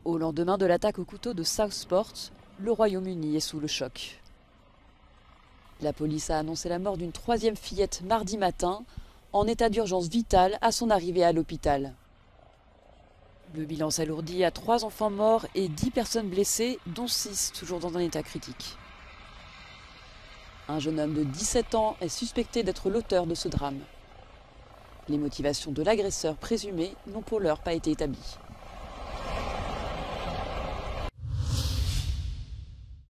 Au lendemain de l'attaque au couteau de Southport, le Royaume-Uni est sous le choc. La police a annoncé la mort d'une troisième fillette mardi matin, en état d'urgence vitale à son arrivée à l'hôpital. Le bilan s'alourdit à 3 enfants morts et 10 personnes blessées, dont 6 toujours dans un état critique. Un jeune homme de 17 ans est suspecté d'être l'auteur de ce drame. Les motivations de l'agresseur présumé n'ont pour l'heure pas été établies.